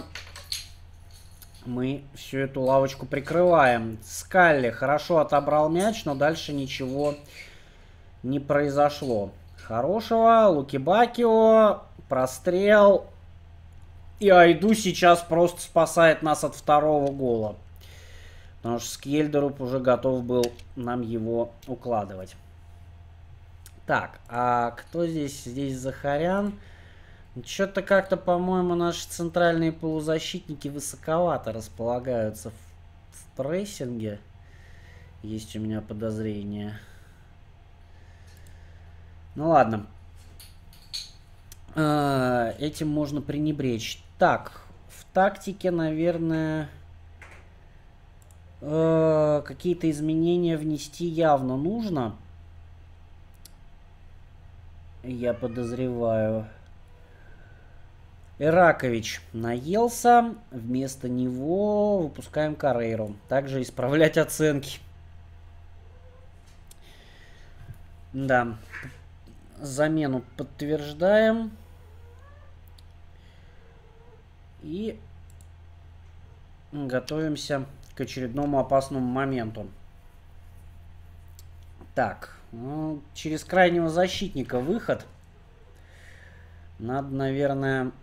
S3: мы всю эту лавочку прикрываем. Скалли хорошо отобрал мяч, но дальше ничего не произошло. Хорошего. Лукибакио. Прострел. И Айду сейчас просто спасает нас от второго гола. Потому что Скьельдеруп уже готов был нам его укладывать. Так, а кто здесь? Здесь Захарян. Что-то как-то, по-моему, наши центральные полузащитники высоковато располагаются в прессинге. Есть у меня подозрение. Ну ладно. Этим можно пренебречь. Так, в тактике, наверное, какие-то изменения внести явно нужно. Я подозреваю. Иракович наелся. Вместо него выпускаем Карейру. Также исправлять оценки. Да. Замену подтверждаем. И готовимся к очередному опасному моменту. Так. Ну, через крайнего защитника выход. Надо, наверное,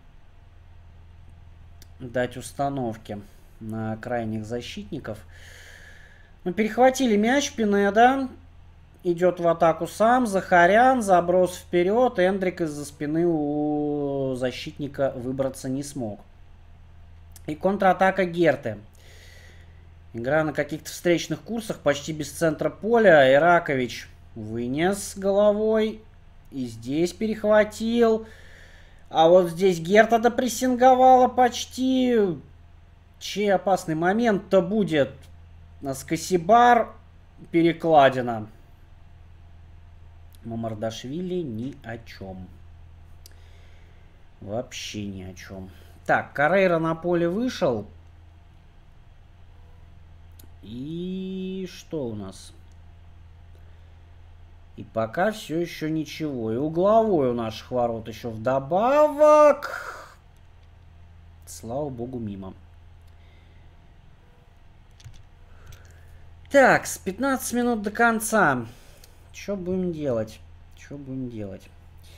S3: дать установки на крайних защитников. Мы перехватили мяч. Пинеда идет в атаку сам. Захарян. Заброс вперед. Эндрик из-за спины у защитника выбраться не смог. И контратака Герты. Игра на каких-то встречных курсах. Почти без центра поля. Иракович вынес головой. И здесь перехватил. А вот здесь Герта допрессинговала почти. Чей опасный момент-то будет? Скосибар. Перекладина. Мамардашвили ни о чем. Вообще ни о чем. Так, Карейра на поле вышел. И что у нас? И пока все еще ничего. И угловой у наших ворот еще вдобавок. Слава богу, мимо. Так, с 15 минут до конца. Что будем делать? Что будем делать?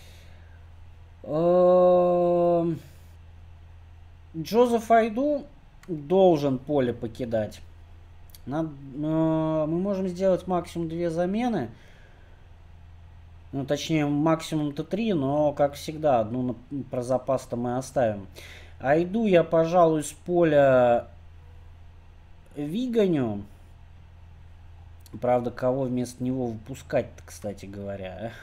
S3: Джозеф Айду должен поле покидать. Мы можем сделать максимум 2 замены. Ну, точнее, максимум-то 3, но, как всегда, одну про запас-то мы оставим. Айду я, пожалуй, с поля Виганю. Правда, кого вместо него выпускать-то, кстати говоря?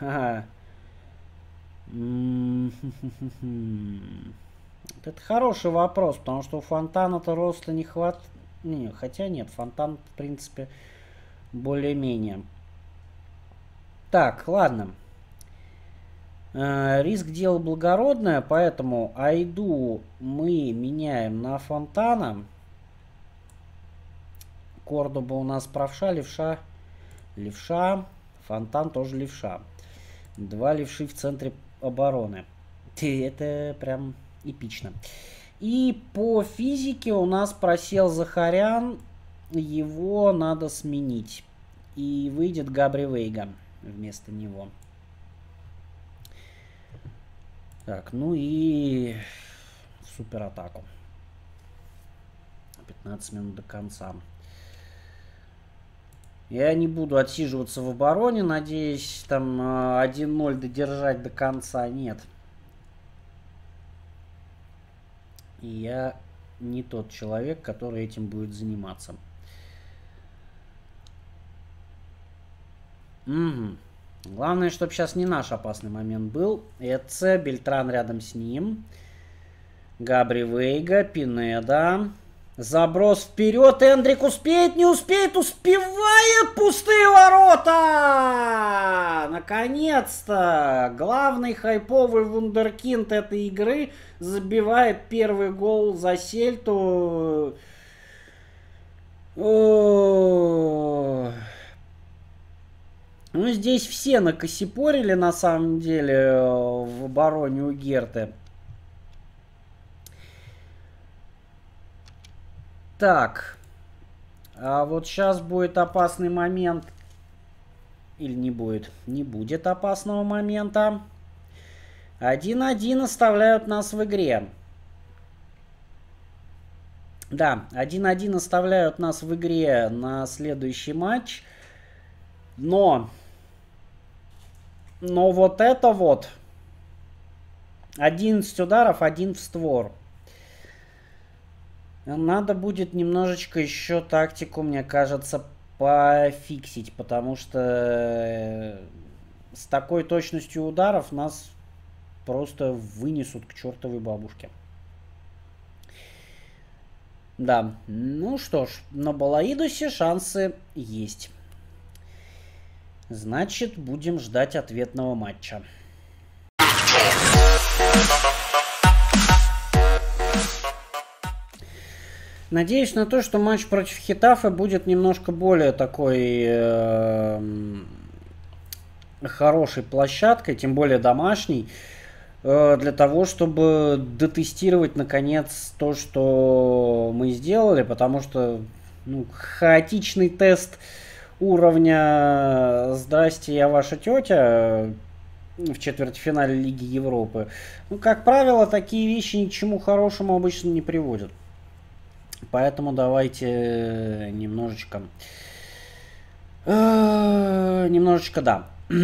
S3: Это хороший вопрос, потому что у Фонтана-то роста не хватает. Не, хотя нет, Фонтан, в принципе, более-менее. Так, ладно. Риск дело благородное, поэтому Айду мы меняем на Фонтана. Кордоба у нас правша, левша, левша. Фонтан тоже левша. 2 левши в центре обороны. Это прям эпично. И по физике у нас просел Захарян. Его надо сменить. И выйдет Габри Вейга вместо него. Так, ну и в суператаку. 15 минут до конца. Я не буду отсиживаться в обороне. Надеюсь, там 1-0 додержать до конца. Нет. И я не тот человек, который этим будет заниматься. Угу. Главное, чтобы сейчас не наш опасный момент был. Это Бельтран рядом с ним. Габри Вейга, Пинеда. Заброс вперед. Эндрик успеет, не успеет, успевает. Пустые ворота! Наконец-то! Главный хайповый вундеркинд этой игры забивает первый гол за Сельту. Ну, здесь все накосипорили, на самом деле, в обороне у Герты. Так. А вот сейчас будет опасный момент. Или не будет? Не будет опасного момента. 1-1 оставляют нас в игре. Да, 1-1 оставляют нас в игре на следующий матч. Но вот это вот. 11 ударов, 1 в створ. Надо будет немножечко еще тактику, мне кажется, пофиксить. Потому что с такой точностью ударов нас просто вынесут к чертовой бабушке. Да, ну что ж, на Балаидусе шансы есть. Значит, будем ждать ответного матча. Надеюсь на то, что матч против Хетафе будет немножко более такой хорошей площадкой, тем более домашней, для того, чтобы дотестировать наконец то, что мы сделали, потому что хаотичный тест уровня «Здрасте, я ваша тетя» в четвертьфинале Лиги Европы, как правило, такие вещи ни к чему хорошему обычно не приводят. Поэтому давайте немножечко, да,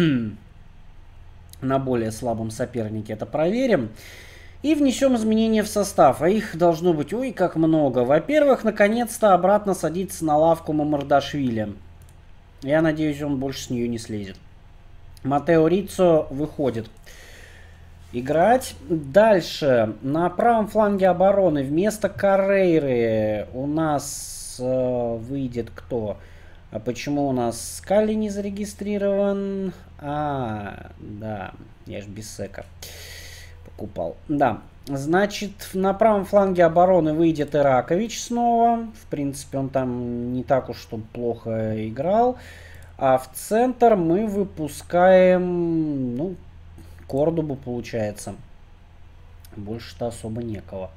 S3: на более слабом сопернике это проверим. И внесем изменения в состав. А их должно быть, ой, как много. Во-первых, наконец-то обратно садится на лавку Мамардашвили. Я надеюсь, он больше с нее не слезет. Матео Риццо выходит играть. Дальше. На правом фланге обороны вместо Каррейры у нас выйдет кто? А почему у нас Скалли не зарегистрирован? А, да, я ж без сека покупал. Да, значит, на правом фланге обороны выйдет Иракович снова. В принципе, он там не так уж что плохо играл. А в центр мы выпускаем, Кордобу, получается. Больше-то особо некого.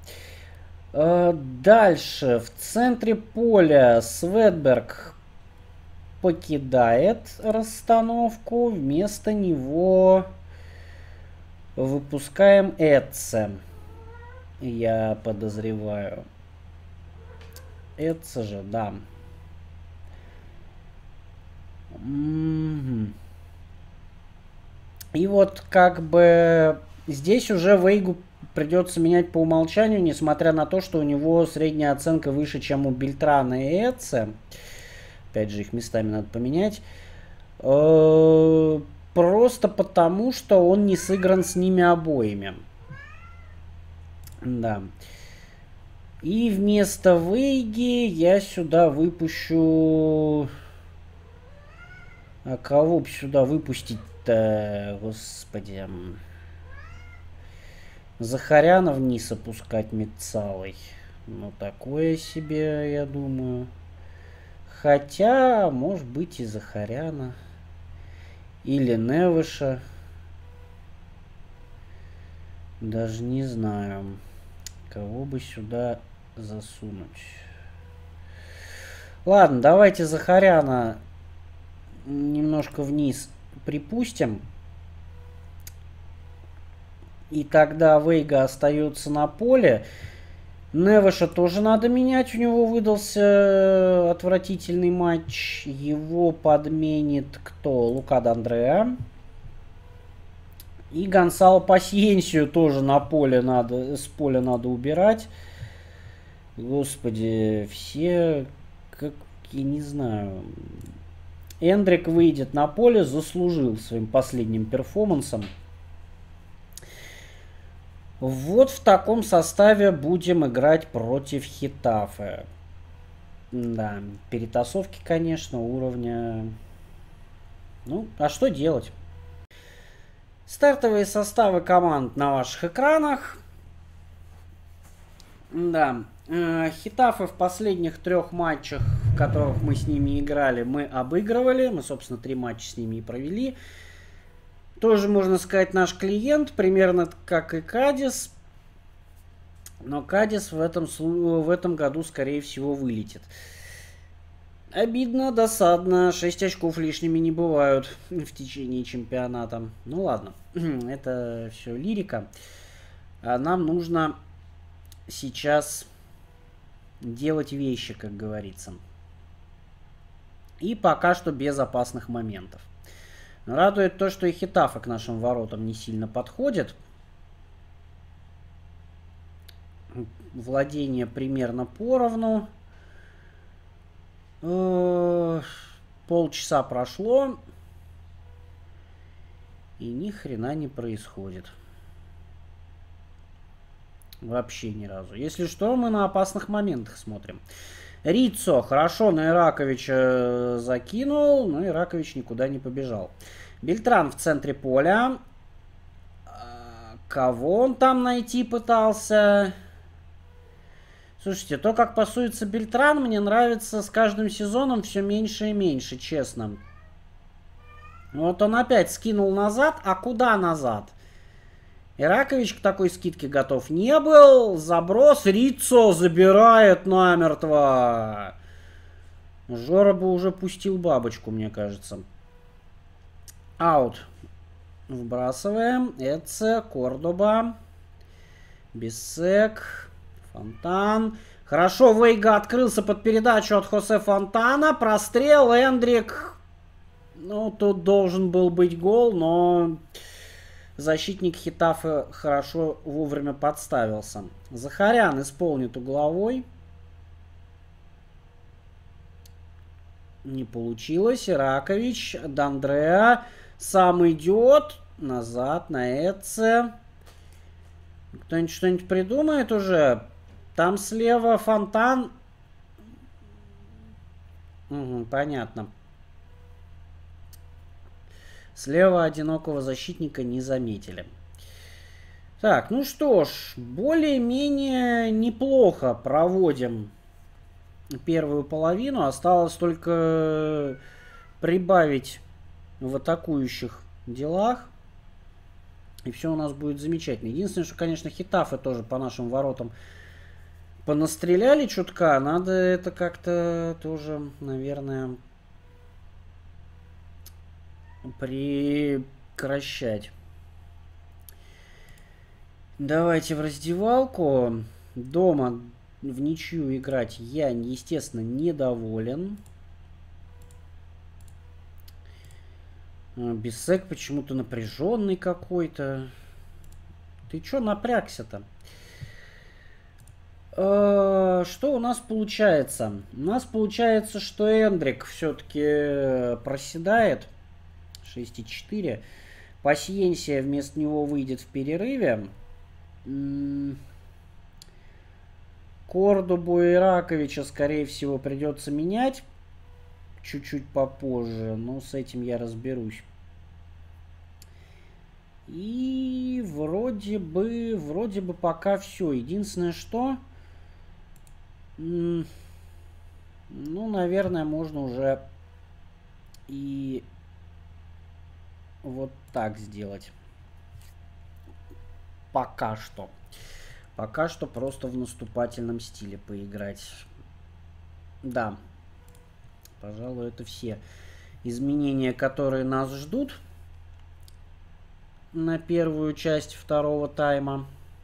S3: Дальше. В центре поля Светберг покидает расстановку. Вместо него выпускаем Эдсе. Я подозреваю. Эдсе же, да. И вот как бы здесь уже Вейгу придется менять по умолчанию, несмотря на то, что у него средняя оценка выше, чем у Бельтрана и Эдсе. Опять же, их местами надо поменять. Просто потому, что он не сыгран с ними обоими. Да. И вместо Вейги я сюда выпущу... А кого бы сюда выпустить-то, господи? Захаряна вниз опускать Метцалой. Такое себе, я думаю. Хотя, может быть, и Захаряна. Или Невыша. Даже не знаю, кого бы сюда засунуть. Ладно, давайте Захаряна немножко вниз припустим. И тогда Вейга остается на поле. Невыша тоже надо менять. У него выдался отвратительный матч. Его подменит кто? Лука Д'Андреа. И Гонсало Пасьенсию тоже на поле надо, с поля надо убирать. Господи, все, как, я не знаю. Эндрик выйдет на поле, заслужил своим последним перформансом. Вот в таком составе будем играть против Хетафе. Да, перетасовки, конечно, уровня... а что делать? Стартовые составы команд на ваших экранах. Да, Хетафе в последних 3 матчах, в которых мы с ними играли, мы обыгрывали. Мы, собственно, 3 матча с ними и провели. Тоже, можно сказать, наш клиент, примерно как и Кадис. Но Кадис в этом году, скорее всего, вылетит. Обидно, досадно. 6 очков лишними не бывают в течение чемпионата. Ну ладно, это все лирика. А нам нужно сейчас делать вещи, как говорится. И пока что без опасных моментов. Радует то, что и Хетафе к нашим воротам не сильно подходит. Владение примерно поровну. Полчаса прошло. И ни хрена не происходит. Вообще ни разу. Если что, мы на опасных моментах смотрим. Риццо хорошо на Ираковича закинул, но Иракович никуда не побежал. Бельтран в центре поля. Кого он там найти пытался? Слушайте, то, как пасуется Бельтран, мне нравится с каждым сезоном все меньше и меньше, честно. Вот он опять скинул назад, а куда назад? Иракович к такой скидке готов не был. Заброс. Риццо забирает намертво. Жора бы уже пустил бабочку, мне кажется. Аут. Вбрасываем. Эце, Кордоба. Бисек. Фонтан. Хорошо, Вейга открылся под передачу от Хосе Фонтана. Прострел. Эндрик. Ну, тут должен был быть гол, но... Защитник Хетафе хорошо вовремя подставился. Захарян исполнит угловой. Не получилось. Иракович. Дандреа. Сам идет. Назад на Эце. Кто-нибудь что-нибудь придумает уже? Там слева Фонтан. Угу, понятно. Слева одинокого защитника не заметили. Так, ну что ж, более-менее неплохо проводим первую половину. Осталось только прибавить в атакующих делах. И все у нас будет замечательно. Единственное, что, конечно, Хетафе тоже по нашим воротам понастреляли чутка. Надо это как-то тоже, наверное... прекращать. Давайте в раздевалку. Дома в ничью играть я, естественно, недоволен. Бисек почему-то напряженный какой-то. Ты чё напрягся-то? Что у нас получается? У нас получается, что Эндрик все-таки проседает. 6,4. Пасьенсия вместо него выйдет в перерыве. Кордобу и Ираковича, скорее всего, придется менять. Чуть-чуть попозже. Но с этим я разберусь. И вроде бы пока все. Единственное, что... Ну, наверное, можно уже и... вот так сделать. Пока что. Пока что просто в наступательном стиле поиграть. Да. Пожалуй, это все изменения, которые нас ждут на первую часть второго тайма.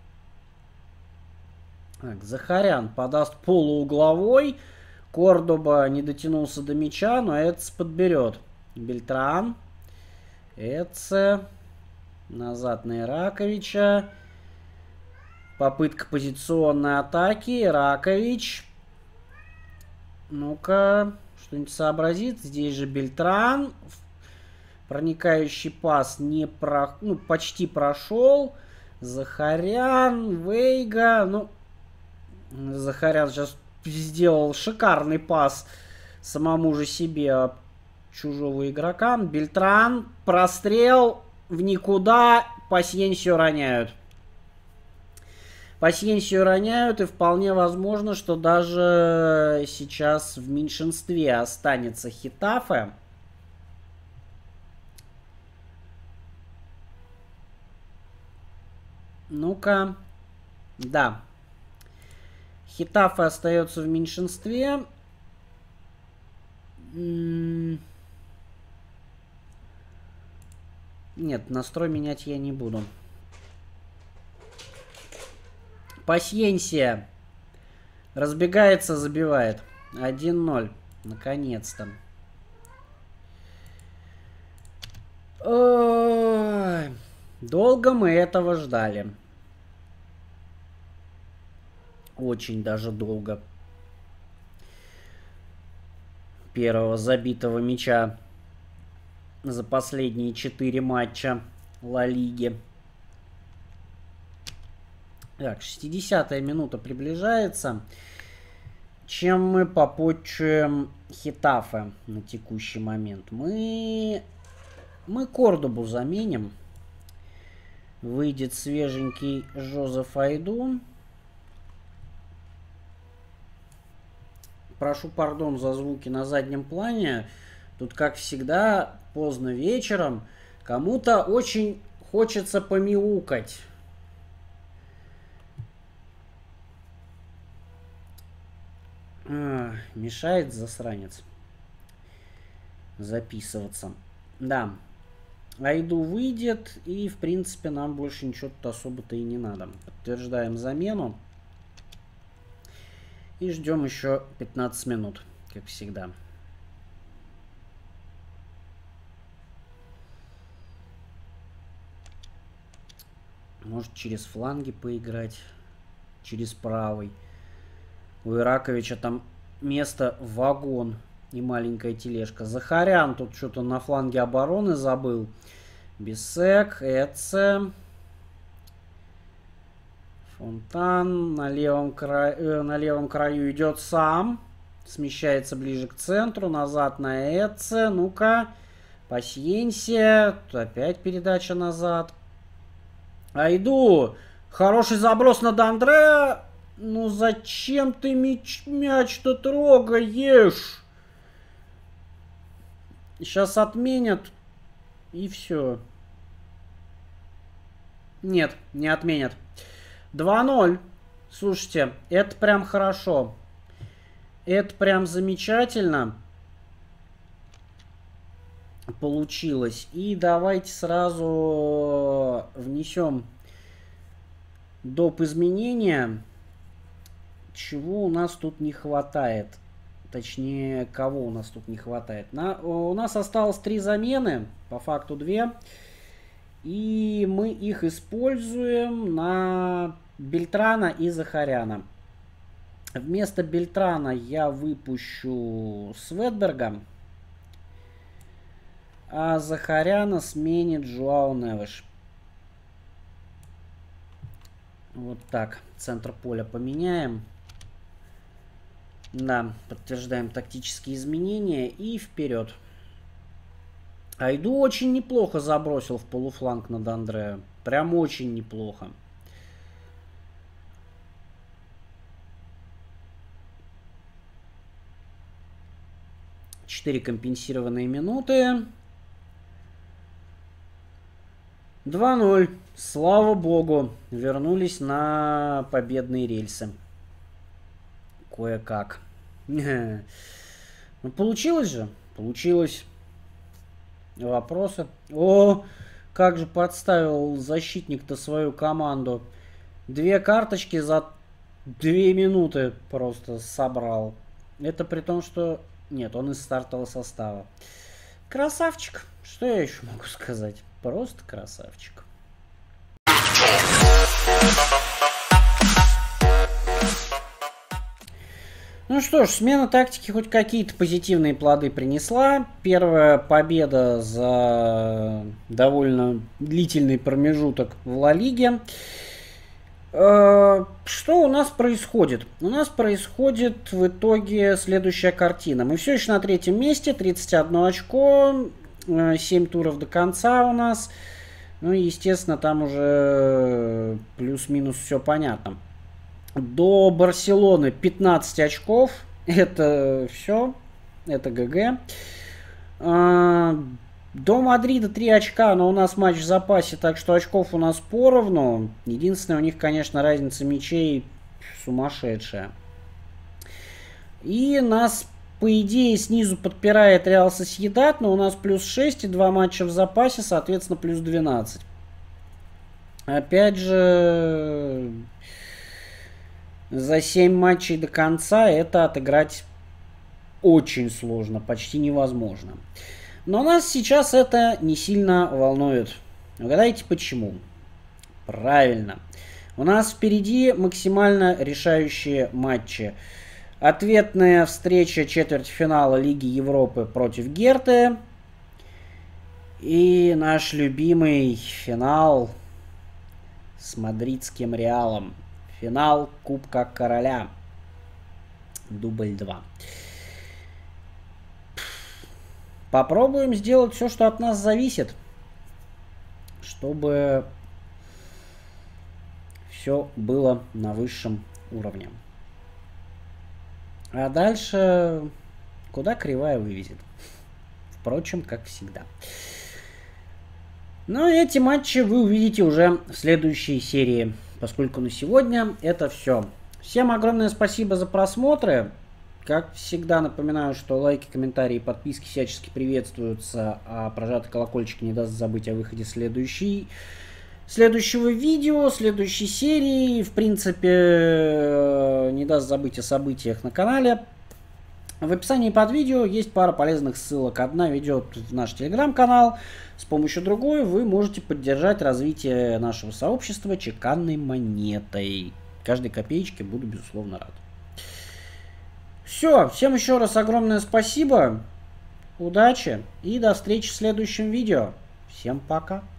S3: Так, Захарян подаст полуугловой. Кордоба не дотянулся до мяча, но Эц подберет. Бельтран. Эце. Назад на Ираковича. Попытка позиционной атаки. Иракович. Ну-ка. Что-нибудь сообразит. Здесь же Бельтран. Проникающий пас не почти прошел. Захарян. Вейга. Ну, Захарян сейчас сделал шикарный пас самому же себе чужого игрока. Бельтран. Прострел в никуда. Пасьенсию роняют. Пасьенсию роняют. И вполне возможно, что даже сейчас в меньшинстве останется Хетафе. Ну-ка. Да. Хетафе остается в меньшинстве. Нет, настрой менять я не буду. Пасьенсия. Разбегается, забивает. 1-0. Наконец-то. Долго мы этого ждали. Очень даже долго. Первого забитого мяча за последние 4 матча Ла Лиги. Так, 60-я минута приближается. Чем мы попотчуем Хетафе на текущий момент? Мы Кордобу заменим. Выйдет свеженький Жозеф Айду. Прошу пардон за звуки на заднем плане. Тут, как всегда, поздно вечером. Кому-то очень хочется помяукать. Мешает засранец записываться. Да. Айду выйдет, и в принципе нам больше ничего-то особо-то и не надо. Подтверждаем замену. И ждем еще 15 минут, как всегда. Может через фланги поиграть, через правый. У Ираковича там место вагон и маленькая тележка. Захарян тут что-то на фланге обороны забыл. Бисек, Эце. Фонтан на левом краю идет сам. Смещается ближе к центру. Назад на Эце. Ну-ка. Пасьенсия. Тут опять передача назад. Айду. Хороший заброс на Дондре. Ну зачем ты мяч-то трогаешь? Сейчас отменят. И все. Нет, не отменят. 2-0. Слушайте, это прям хорошо. Это прям замечательно получилось. И давайте сразу внесем доп. Изменения. Чего у нас тут не хватает? Точнее, кого у нас тут не хватает? У нас осталось 3 замены, по факту 2. И мы их используем на Бельтрана и Захаряна. Вместо Бельтрана я выпущу Светберга. А Захаряна сменит Жуау Невеш. Вот так. Центр поля поменяем. Да, подтверждаем тактические изменения и вперед. Айду очень неплохо забросил в полуфланг на Дондре. Прям очень неплохо. Четыре компенсированные минуты. 2-0. Слава богу. Вернулись на победные рельсы. Кое-как. Ну, получилось же? Получилось. Вопросы? О, как же подставил защитник-то свою команду. 2 карточки за 2 минуты просто собрал. Это при том, что... Нет, он из стартового состава. Красавчик. Что я еще могу сказать? Просто красавчик. Ну что ж, смена тактики хоть какие-то позитивные плоды принесла. Первая победа за довольно длительный промежуток в Ла Лиге. Что у нас происходит? У нас происходит в итоге следующая картина. Мы все еще на 3-м месте, 31 очко, 7 туров до конца у нас. Ну и, естественно, там уже плюс-минус все понятно. До Барселоны 15 очков. Это все. Это ГГ. До Мадрида 3 очка, но у нас матч в запасе, так что очков у нас поровну. Единственное, у них, конечно, разница мячей сумасшедшая. И нас, по идее, снизу подпирает Реал Сосьедад, но у нас плюс 6 и 2 матча в запасе, соответственно, плюс 12. Опять же... За 7 матчей до конца это отыграть очень сложно, почти невозможно. Но нас сейчас это не сильно волнует. Угадайте почему? Правильно. У нас впереди максимально решающие матчи. Ответная встреча четвертьфинала Лиги Европы против Герте. И наш любимый финал с мадридским Реалом. Финал Кубка Короля. Дубль 2. Попробуем сделать все, что от нас зависит, чтобы все было на высшем уровне. А дальше куда кривая вывезет. Впрочем, как всегда. Но эти матчи вы увидите уже в следующей серии, поскольку на сегодня это все. Всем огромное спасибо за просмотры. Как всегда напоминаю, что лайки, комментарии, подписки всячески приветствуются, а прожатый колокольчик не даст забыть о выходе следующего видео, следующей серии. В принципе, не даст забыть о событиях на канале. В описании под видео есть пара полезных ссылок. Одна ведет в наш телеграм-канал. С помощью другой вы можете поддержать развитие нашего сообщества чеканной монетой. Каждой копеечке буду, безусловно, рад. Все, всем еще раз огромное спасибо. Удачи и до встречи в следующем видео. Всем пока.